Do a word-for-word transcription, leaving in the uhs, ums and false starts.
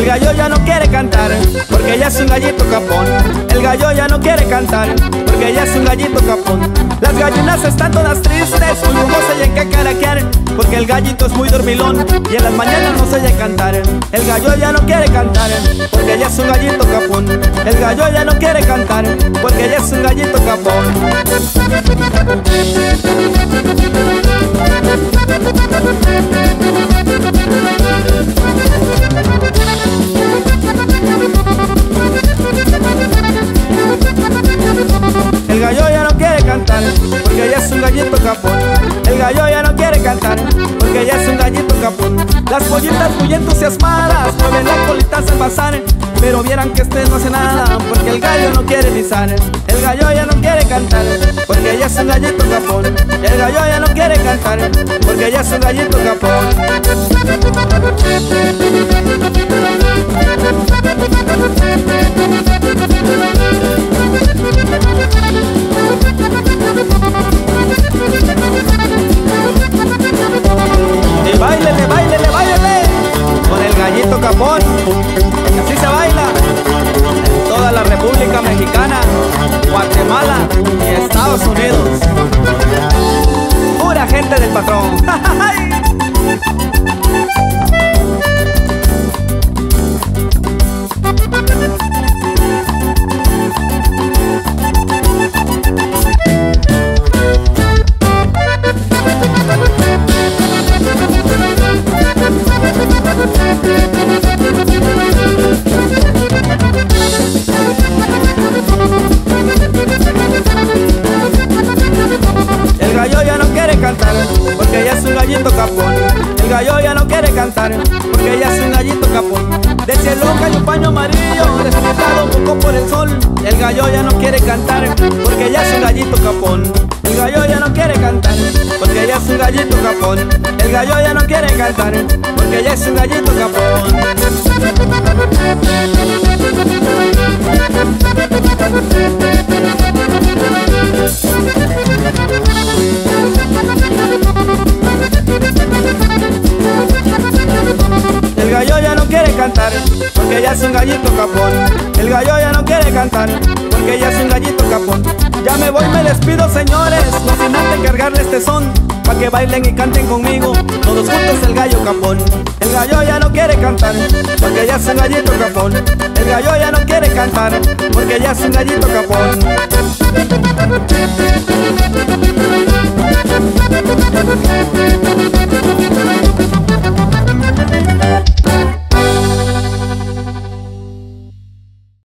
gallo ya no quiere cantar, porque ya es un gallito capón. El gallo ya no quiere cantar, porque ya es un gallito capón. Las gallinas están todas tristes, muy rumosas y en que caraquear, porque el gallito es muy dormilón y en las mañanas no se oye cantar. El gallo ya no quiere cantar, porque ya es un gallito capón. El gallo ya no quiere cantar, porque ya es un gallito capón. El gallo ya no quiere cantar, porque ya es un gallito capón. El gallo ya no quiere cantar, porque ya es un gallito capón. Las pollitas muy entusiasmadas mueven la colita al pasar, pero vieran que este no hace nada, porque el gallo no quiere pisar. El gallo ya no quiere cantar, porque ya es un gallito capón. El gallo ya no quiere cantar, porque ya es un gallito capón. Y báilele, báilele, báilele con el gallito capón. Y así se baila en toda la República Mexicana, Guatemala y Estados Unidos. Pura gente del patrón. El gallo ya no quiere cantar, porque ya es un gallito capón. El gallo ya no quiere cantar, porque ya es un gallito capón. Del cielo cae un paño amarillo, despintado un poco por el sol. El gallo ya no quiere cantar, porque ya es un gallito capón. El gallo ya no quiere cantar, porque ya es un gallito capón. El gallo ya no quiere cantar, porque ya es un gallito capón. El gallo ya no quiere cantar, porque ya es un gallito capón. El gallo ya no quiere cantar, porque ya es un gallito capón. Ya me voy, me despido, señores, no sin antes cargarle este son, pa' que bailen y canten conmigo, todos juntos el gallo capón. El gallo ya no quiere cantar, porque ya es un gallito capón. El gallo ya no quiere cantar, porque ya es un gallito capón.